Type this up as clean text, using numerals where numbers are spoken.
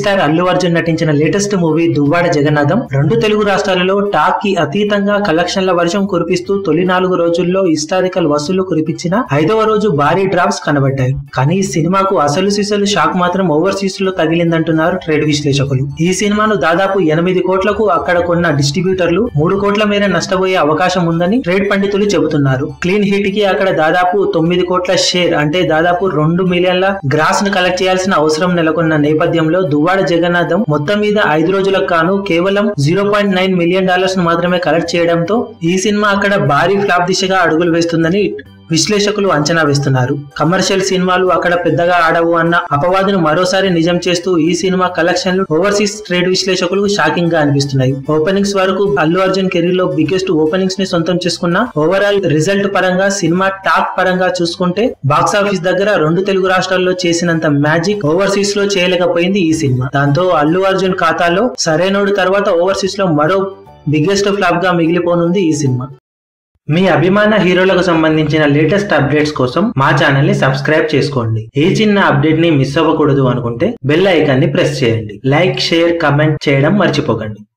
Megastar Allu Arjun నటించిన latest movie Duvvada Jagannatham రెండు తెలుగు రాష్ట్రాలలో టాక్ కి అతీతంగా కలెక్షన్ల వర్షం కురిపిస్తూ తొలి 4 రోజుల్లో హిస్టారికల్ వసూళ్లు కురిపించిన 5వ రోజు భారీ డ్రాప్స్ కనబడ్డాయి. కానీ ఈ సినిమాకు అసలు సిసలు షాక్ మాత్రం ఓవర్సీస్ లో తగిలిందంటున్నారు ట్రేడ్ విశ్లేషకులు. ఈ సినిమాను దాదాపు 8 కోట్లకు అక్కడ కొన్న డిస్ట్రిబ్యూటర్లు 3 కోట్ల మేర నష్టపోయే అవకాశం ఉందని ట్రేడ్ పండితులు చెబుతున్నారు. క్లీన్ హిట్ కి అక్కడ దాదాపు 9 కోట్ల షేర్ అంటే దాదాపు 2 మిలియన్ల గ్రాస్ ను కలెక్ట్ చేయాల్సిన అవసరం నెలకొన్న నేపథ్యంలో దువ్వాడ జగన్నాథం మొత్తం మీద 5 రోజులకు గాను కేవలం $0.9 మిలియన్ ను మాత్రమే కలెక్ట్ చేయడంతో ఈ సినిమా అక్కడ భారీ ఫ్లాప్ దిశగా అడుగులు వేస్తుందని విశ్లేషకులు అంచనా వేస్తున్నారు. కమర్షియల్ సినిమాలు అక్కడ పెద్దగా ఆడవు అన్న అపవాదును మరోసారి నిజం చేస్తూ ఈ సినిమా కలెక్షన్లు ఓవర్సీస్ ట్రేడ్ విశ్లేషకులకు షాకింగ్ గా అనిపిస్తున్నాయి. ఓపెనింగ్స్ వరకు అల్లు అర్జున్ కెరీర్ లో బిగ్గెస్ట్ ఓపెనింగ్స్ ని సొంతం చేసుకున్న ఓవరాల్ రిజల్ట్ పరంగా సినిమా టాక్ పరంగా చూసుకుంటే బాక్సాఫీస్ దగ్గర 2 తెలుగు రాష్ట్రాల్లో చేసినంత మ్యాజిక్ ఓవర్సీస్ లో చేయలేకపోయింది ఈ సినిమా. దాంతో అల్లు అర్జున్ ఖాతాలో సరైనోడు తర్వాత ఓవర్సీస్ లో మరో బిగ్గెస్ట్ ఫ్లాప్ గా మిగిలిపోనుంది ఈ సినిమా. మీ అభిమాన హీరోలకు సంబంధించిన లేటెస్ట్ అప్డేట్స్ కోసం మా ఛానల్ ని సబ్స్క్రైబ్ చేసుకోండి. ఏ చిన్న అప్డేట్ ని మిస్ అవ్వకూడదు అనుకుంటే బెల్ ఐకాన్ ని ప్రెస్ చేయండి. లైక్, షేర్, కమెంట్ చేయడం మర్చిపోకండి.